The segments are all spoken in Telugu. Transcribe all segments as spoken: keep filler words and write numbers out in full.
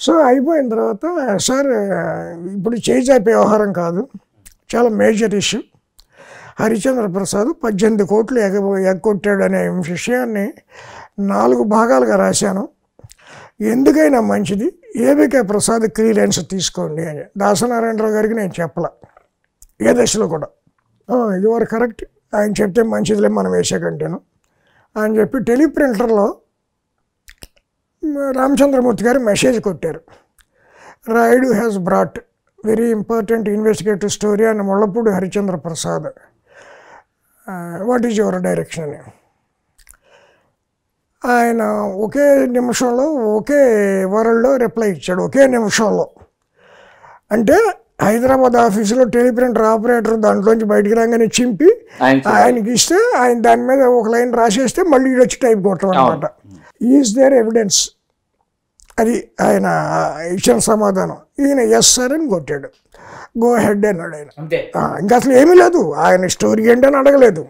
సో అయిపోయిన తర్వాత సార్ ఇప్పుడు చేయి చాపే వ్యవహారం కాదు, చాలా మేజర్ ఇష్యూ. హరిచంద్ర ప్రసాద్ పద్దెనిమిది కోట్లు ఎగ ఎగ్గొట్టాడు అనే విషయాన్ని నాలుగు భాగాలుగా రాశాను. ఎందుకైనా మంచిది ఏబికే ప్రసాద్ క్లియరెన్స్ తీసుకోండి అని దాసనారాయణరావు గారికి నేను చెప్పాల ఏ దశలో కూడా. ఇది వారు కరెక్ట్, ఆయన చెప్తే మంచిదిలే మనం వేసేకంటేను అని చెప్పి టెలిప్రింటర్లో రామచంద్రమూర్తి గారు మెసేజ్ కొట్టారు. Rayudu has brought very important investigative story అని Mullapudi Harichandra Prasad, what is your direction అని. ఆయన ఒకే నిమిషంలో ఒకే వరల్డ్లో రిప్లై ఇచ్చాడు, ఒకే నిమిషంలో. అంటే హైదరాబాద్ ఆఫీసులో టెలిప్రింటర్ ఆపరేటర్ దాంట్లోంచి బయటికి రాగానే చింపి ఆయనకి ఇస్తే ఆయన దాని మీద ఒక లైన్ రాసేస్తే మళ్ళీ వచ్చి టైప్ కొట్టడం అనమాట. ఈజ్ దేర్ ఎవిడెన్స్, అది ఆయన ఇచ్చిన సమాధానం. ఈయన ఎస్ సార్ అని కొట్టాడు, గో హెడ్ అన్నాడు ఆయన. ఇంకా అసలు ఏమీ లేదు, ఆయన స్టోరీ ఏంటని అడగలేదు,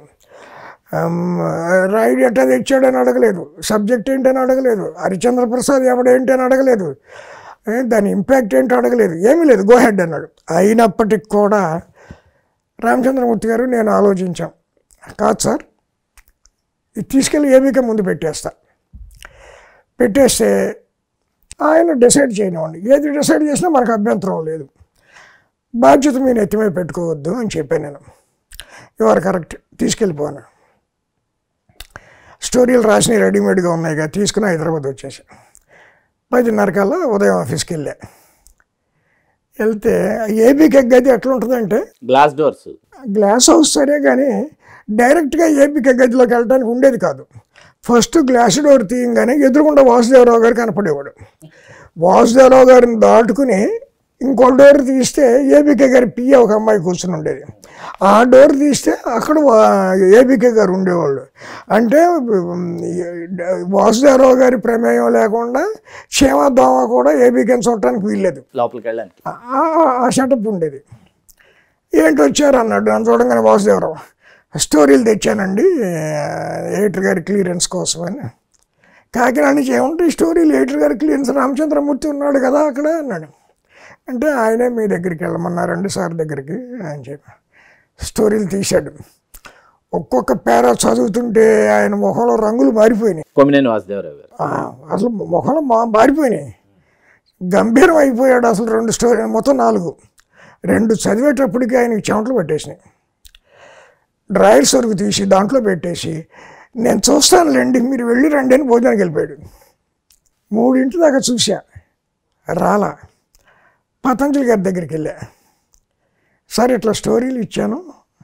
రాయుడు ఎట్టా తెచ్చాడని అడగలేదు, సబ్జెక్ట్ ఏంటని అడగలేదు, హరిచంద్ర ప్రసాద్ ఎవడేంటి అని అడగలేదు, దాని ఇంపాక్ట్ ఏంటో అడగలేదు, ఏమీ లేదు, గో హెడ్ అన్నాడు. అయినప్పటికి కూడా రామచంద్రమూర్తి గారు నేను ఆలోచించాం, కాదు సార్ ఇది తీసుకెళ్ళి ఏబీకే ముందు పెట్టేస్తా, పెట్టేస్తే ఆయన డిసైడ్ చేయనివ్వండి, ఏది డిసైడ్ చేసినా మనకు అభ్యంతరం లేదు, బాధ్యత మీరు ఎత్తిమే పెట్టుకోవద్దు అని చెప్పాను నేను. ఇవారు కరెక్ట్, తీసుకెళ్ళిపోయాను. స్టోరీలు రాసినవి రెడీమేడ్గా ఉన్నాయి కదా, తీసుకుని హైదరాబాద్ వచ్చేసి పదిన్నర కల్లా ఉదయం ఆఫీస్కి వెళ్ళా. వెళ్తే ఏబీకే గది ఎట్లా ఉంటుందంటే గ్లాస్ డోర్స్, గ్లాస్ హౌస్ సరే కానీ డైరెక్ట్గా ఏబీకే గదిలోకి వెళ్ళడానికి ఉండేది కాదు. ఫస్ట్ గ్లాస్ డోర్ తీయంగానే ఎదురుకుండా వాసుదేవరావు గారు కనపడేవాడు. వాసుదేవరావు గారిని దాటుకుని ఇంకో డోర్ తీస్తే ఏబీకే గారి పియ్య ఒక అమ్మాయి కూర్చుని ఉండేది. ఆ డోర్ తీస్తే అక్కడ ఏబీకే గారు ఉండేవాళ్ళు. అంటే వాసుదేవరావు గారి ప్రమేయం లేకుండా క్షేమదోమ కూడా ఏబీకేని చూడటానికి వీల్లేదు, లోపలికి వెళ్ళడానికి ఆ సెటప్ ఉండేది. ఏంటి వచ్చారు అన్నాడు నన్ను చూడంగానే వాసుదేవరావు. స్టోరీలు తెచ్చానండి ఎడిటర్ గారి క్లియరెన్స్ కోసం అని. కాకినాడ నుంచి ఏముంటాయి స్టోరీలు, ఎడిటర్ గారి క్లియరెన్స్, రామచంద్రమూర్తి ఉన్నాడు కదా అక్కడ అన్నాడు. అంటే ఆయనే మీ దగ్గరికి వెళ్ళమన్నారండి సార్ దగ్గరికి అని చెప్పి స్టోరీలు తీశాడు. ఒక్కొక్క పేరా చదువుతుంటే ఆయన మొహంలో రంగులు మారిపోయినాయి, అసలు మొహంలో మా మారిపోయినాయి, గంభీరం అయిపోయాడు అసలు. రెండు స్టోరీ మొత్తం నాలుగు, రెండు చదివేటప్పటికి ఆయనకి చెమటలు పట్టేసినాయి. డ్రాయర్ సరుకు తీసి దాంట్లో పెట్టేసి నేను చూస్తానులేండి మీరు వెళ్ళి రండి అని భోజనానికి వెళ్ళిపోయాడు. మూడింటి దాకా చూసా రాలా. పతంజలి గారి దగ్గరికి వెళ్ళా, సార్ ఇట్లా స్టోరీలు ఇచ్చాను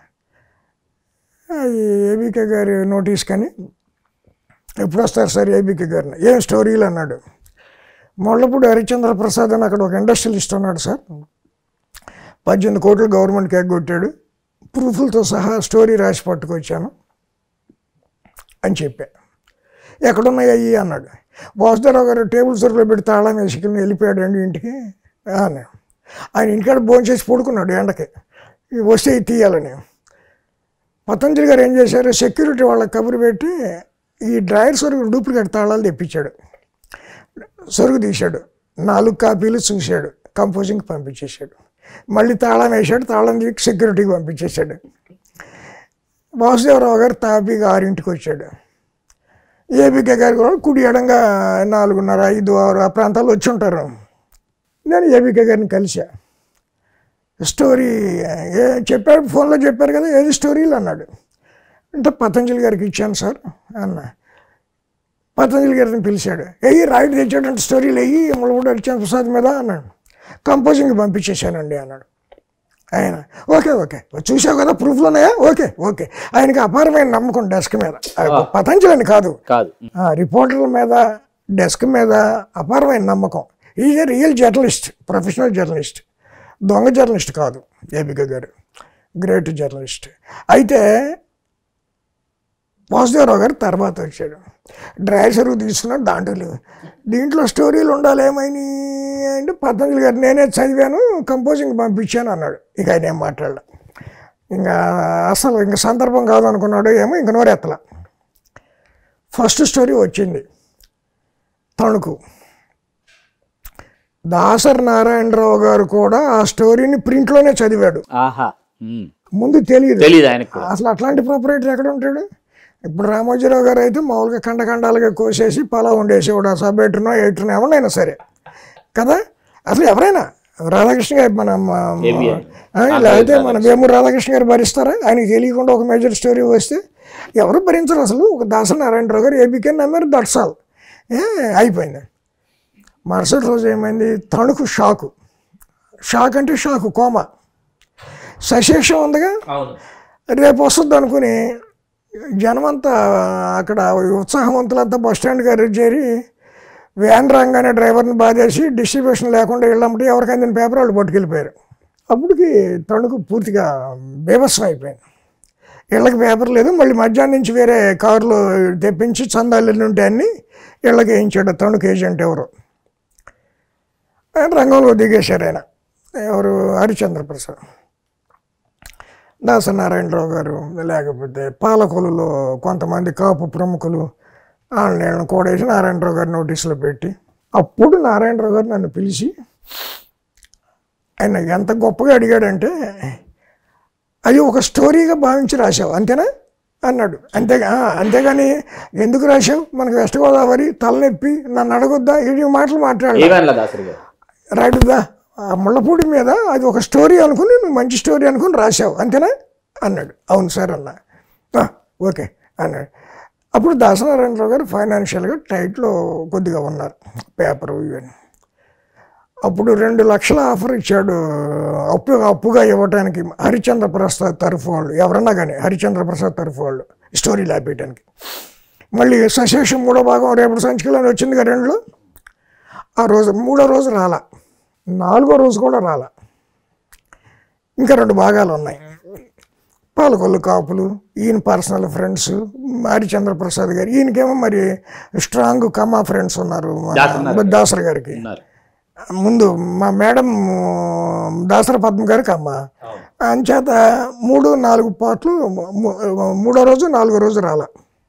ఏబీకే గారి నోటీస్ కానీ ఎప్పుడు వస్తారు సార్ ఏబీకే గారిని. ఏం స్టోరీలు అన్నాడు. ముళ్ళపూడి హరిచంద్ర ప్రసాద్ అని అక్కడ ఒక ఇండస్ట్రియలిస్ట్ ఉన్నాడు సార్, పద్దెనిమిది కోట్లు గవర్నమెంట్కి ఎగ్గొట్టాడు, ప్రూఫ్లతో సహా స్టోరీ రాసి పట్టుకొచ్చాను అని చెప్పా. ఎక్కడున్నాయి అయ్యి అన్నాడు. వాసుదేవరావు గారు టేబుల్ సరుకులో పెట్టి తాళం వేసుకుని వెళ్ళిపోయాడు అండి ఇంటికి అని. ఆయన ఇంటికాడ భోజనం చేసి పడుకున్నాడు ఎండకి, వస్తే తీయాలని. పతంజలి గారు ఏం చేశారు, సెక్యూరిటీ వాళ్ళకి కబురు పెట్టి ఈ డ్రాయర్ సరుకు డూప్లికేట్ తాళాలు తెప్పించాడు. సరుకు తీశాడు, నాలుగు కాపీలు చూశాడు, కంపోజింగ్కి పంపించేశాడు. మళ్ళీ తాళం వేసాడు, తాళం తీసి సెక్యూరిటీకి పంపించేశాడు. వాసుదేవరావు గారు తాపీగా ఆరింటికి వచ్చాడు. ఏబీకే గారు కూడా కుడి ఎడంగా నాలుగున్నర ఐదు ఆరు ఆ ప్రాంతాల్లో వచ్చి ఉంటారు. నేను ఏబీకే గారిని కలిసా. స్టోరీ ఏ చెప్పారు, ఫోన్లో చెప్పారు కదా ఏది స్టోరీలు అన్నాడు. అంటే పతంజలి గారికి ఇచ్చాను సార్ అన్న. పతంజలి గారిని పిలిచాడు, వెయ్యి రాయుడు తెచ్చాడంటే స్టోరీలు వెయ్యి ముళ్ళపూడి హరిచంద్ర ప్రసాద్ మీద అన్నాడు. కంపోజింగ్కి పంపించేశానండి అన్నాడు ఆయన. ఓకే ఓకే చూసావు కదా ప్రూఫ్లు ఉన్నాయా, ఓకే ఓకే. ఆయనకి అపారమైన నమ్మకం డెస్క్ మీద, పతంజలి అని కాదు రిపోర్టర్ల మీద, డెస్క్ మీద అపారమైన నమ్మకం. Is a real journalist, professional journalist, దొంగ జర్నలిస్ట్ కాదు ఏబీకే గారు, గ్రేట్ జర్నలిస్ట్. అయితే వాసుదేవరావు గారు తర్వాత వచ్చాడు, డ్రాయర్ సరుకు తీసుకున్నాడు, దాంట్లో దీంట్లో స్టోరీలు ఉండాలి ఏమైనా అంటే పతంజలి గారు నేనే చదివాను కంపోజింగ్ పంపించాను అన్నాడు. ఇక ఆయన ఏం మాట్లాడలే, ఇంకా అసలు ఇంకా సందర్భం కాదు అనుకున్నాడు ఏమో, ఇంక నోరెత్తల. ఫస్ట్ స్టోరీ వచ్చింది తణుకు, దాసరి నారాయణరావు గారు కూడా ఆ స్టోరీని ప్రింట్లోనే చదివాడు. ముందు తెలియదు అసలు అట్లాంటి ప్రొపరేటర్ ఎక్కడ ఉంటాడు. ఇప్పుడు రామోజీరావు గారు అయితే మామూలుగా ఖండఖండాలుగా కోసేసి పలా ఉండేసేవాడు, ఆ సబ్ ఎయిటర్నో ఎయిటర్నో ఎవరైనా సరే కదా. అసలు ఎవరైనా రాధాకృష్ణ గారు మన లేకపోతే మన వేమూరు రాధాకృష్ణ గారు భరిస్తారా? ఆయనకి తెలియకుండా ఒక మేజర్ స్టోరీ వస్తే ఎవరు భరించరు. అసలు ఒక దాసరి నారాయణరావు గారు ఏబీకే నమ్మారు, దట్స్ ఆల్, అయిపోయింది. మరుసటి రోజు ఏమైంది, తణుకు షాకు. షాక్ అంటే షాకు, కోమా. సశేషం ఉందిగా, రేపు వస్తుంది అనుకుని జనమంతా అక్కడ ఉత్సాహవంతులంతా బస్ స్టాండ్ గారు చేరి వ్యాన్ రాగానే డ్రైవర్ని బాధేసి డిస్ట్రిబ్యూషన్ లేకుండా వెళ్ళమంటే ఎవరికైనా పేపర్ వాళ్ళు పట్టుకెళ్ళిపోయారు. అప్పటికి తణుకు పూర్తిగా బీభత్సం అయిపోయింది. ఇళ్ళకి పేపర్ లేదు. మళ్ళీ మధ్యాహ్నం నుంచి వేరే కారులో తెప్పించి చందాలు ఉంటే అన్ని ఇళ్ళకి వేయించాడు తణుకు ఏజెంట్ ఎవరు. ఆయన రంగంలో దిగేశారు. ఆయన ఎవరు, హరిచంద్ర ప్రసాద్. దాసరి నారాయణరావు గారు లేకపోతే పాలకులలో కొంతమంది కాపు ప్రముఖులు వాళ్ళని కూడేసి నారాయణరావు గారు నోటీసులో పెట్టి, అప్పుడు నారాయణరావు గారు నన్ను పిలిచి ఆయన ఎంత గొప్పగా అడిగాడంటే, అది ఒక స్టోరీగా భావించి రాశావు అంతేనా అన్నాడు. అంతేగా అంతేగాని ఎందుకు రాశావు, మనకు వెస్ట్ గోదావరి తలనొప్పి నన్ను అడగొద్దా, ఈ మాటలు మాట్లాడాలి రాయుడుదా ఆ ముళ్ళపూడి మీద అది ఒక స్టోరీ అనుకుని నువ్వు మంచి స్టోరీ అనుకుని రాశావు అంతేనా అన్నాడు. అవును సార్ అన్నా. ఓకే అన్నాడు. అప్పుడు దాసనారాయణరావు గారు ఫైనాన్షియల్గా టైట్లో కొద్దిగా ఉన్నారు, పేపరు ఇవన్నీ. అప్పుడు రెండు లక్షల ఆఫర్ ఇచ్చాడు అప్పు అప్పుగా ఇవ్వటానికి హరిచంద్ర ప్రసాద్ తరఫు వాళ్ళు, ఎవరన్నా కానీ హరిచంద్ర ప్రసాద్ తరఫు వాళ్ళు స్టోరీ లాపేయడానికి. మళ్ళీ సశేషం మూడో భాగం రేపటి సంచికలోనే వచ్చింది కదా రెండులో. ఆ రోజు మూడో రోజు రాలా, నాలుగో రోజు కూడా రాలా. ఇంకా రెండు భాగాలు ఉన్నాయి. పాలకొల్లు కాపులు, ఈయన పర్సనల్ ఫ్రెండ్స్ హరిచంద్ర ప్రసాద్ గారు, ఈయనకేమో మరి స్ట్రాంగ్ కమ్మా ఫ్రెండ్స్ ఉన్నారు దాసరి గారికి. ముందు మా మేడం దాసరి పద్మ గారికి అమ్మ. అంచేత మూడు నాలుగు పాటలు మూడో రోజు నాలుగో రోజు రాల.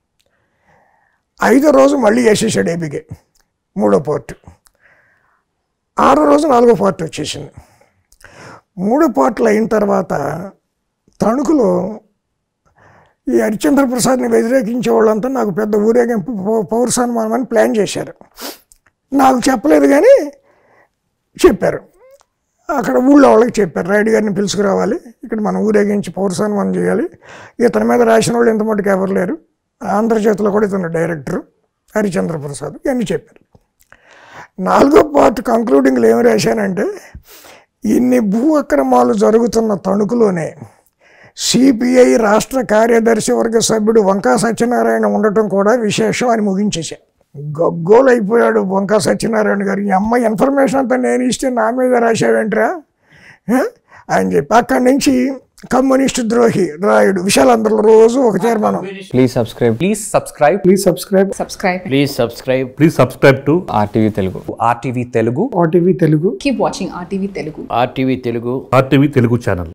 ఐదో రోజు మళ్ళీ వేసేసాడు ఏబీకే మూడో పార్ట్. ఆరో రోజు నాలుగో పార్ట్ వచ్చేసింది. మూడో పార్ట్లు అయిన తర్వాత తణుకులో ఈ హరిచంద్ర ప్రసాద్ని వ్యతిరేకించే వాళ్ళంతా నాకు పెద్ద ఊరేగింపు పౌర సన్మానం అని ప్లాన్ చేశారు. నాకు చెప్పలేదు కానీ చెప్పారు, అక్కడ ఊళ్ళో వాళ్ళకి చెప్పారు, రెడ్డి గారిని పిలుచుకురావాలి, ఇక్కడ మనం ఊరేగించి పౌర సన్మానం చేయాలి, ఇతని మీద రాసిన వాళ్ళు ఇంత మటుకు ఎవరు లేరు, ఆంధ్రజ్యోతిలో కూడా ఇతను డైరెక్టరు హరిచంద్ర ప్రసాద్, ఇవన్నీ చెప్పారు. నాలుగో పార్ట్ కంక్లూడింగ్లో ఏమి రాశానంటే, ఇన్ని భూ అక్రమాలు జరుగుతున్న తణుకులోనే సిపిఐ రాష్ట్ర కార్యదర్శి వర్గ సభ్యుడు వంకా సత్యనారాయణ ఉండటం కూడా విశేషం అని ముగించేశా. గగ్గోలు అయిపోయాడు వంకా సత్యనారాయణ గారు. ఈ అమ్మాయి ఇన్ఫర్మేషన్ అంతా నేను ఇస్తే నా మీద రాశావేంట్రా అని చెప్పి అక్కడి నుంచి కమ్యూనిస్ట్ ద్రోహి రాయుడు విశాలందరిలో రోజు ఒక తీర్మానం. Please subscribe please subscribe please subscribe subscribe please subscribe please subscribe to RTV Telugu RTV Telugu RTV Telugu keep watching RTV Telugu RTV Telugu RTV Telugu channel.